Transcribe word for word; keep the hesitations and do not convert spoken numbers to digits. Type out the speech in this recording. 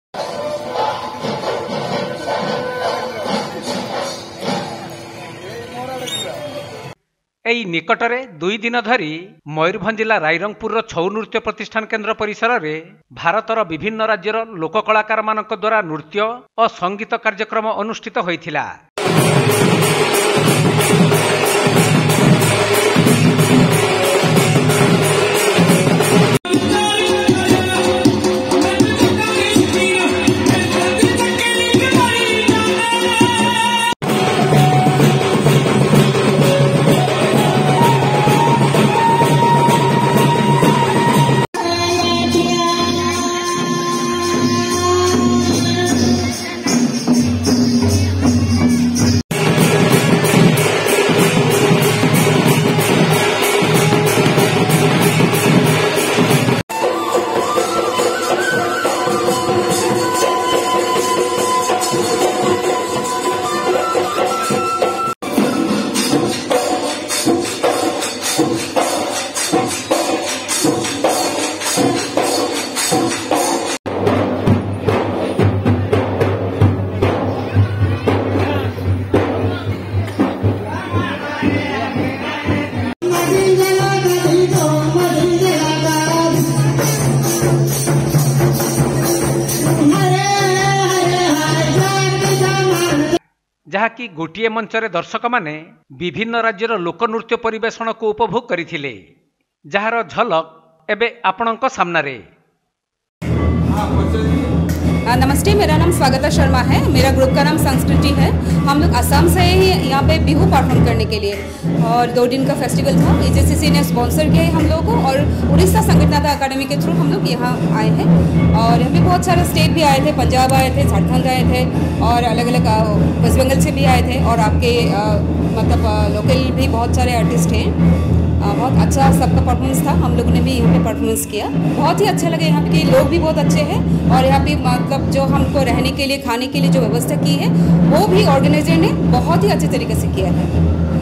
एई निकटरे दुई दिन धरी मयूरभंज जिला रायरंगपुर छौ नृत्य प्रतिष्ठान केन्द्र परिसर में भारतर विभिन्न राज्यर लोक कलाकार मानक द्वारा नृत्य और संगीत कार्यक्रम अनुष्ठित होइथिला। जहाँकि गोटे मंचरे दर्शक माने विभिन्न राज्यर लोकनृत्य परिवेषण को उपभोग करथिले, जहार झलक एबे आपणक सामनारे। नमस्ते, मेरा नाम स्वागता शर्मा है। मेरा ग्रुप का नाम संस्कृति है। हम लोग असम से ही यहाँ पे बिहू परफॉर्म करने के लिए, और दो दिन का फेस्टिवल था। ए जे सी सी ने स्पॉन्सर किया है हम लोगों को, और उड़ीसा संगीत नाट्य अकादमी के थ्रू हम लोग यहाँ आए हैं। और यहाँ पे बहुत सारे स्टेट भी आए थे, पंजाब आए थे, झारखंड आए थे, और अलग अलग वेस्ट बंगाल से भी आए थे, और आपके आ, मतलब लोकल भी बहुत सारे आर्टिस्ट हैं। बहुत अच्छा सबका परफॉर्मेंस था। हम लोगों ने भी यहाँ पे परफॉर्मेंस किया, बहुत ही अच्छा लगे। यहाँ पे लोग भी बहुत अच्छे हैं, और यहाँ पे मतलब जो हमको रहने के लिए, खाने के लिए जो व्यवस्था की है वो भी ऑर्गेनाइजर ने बहुत ही अच्छे तरीके से किया है।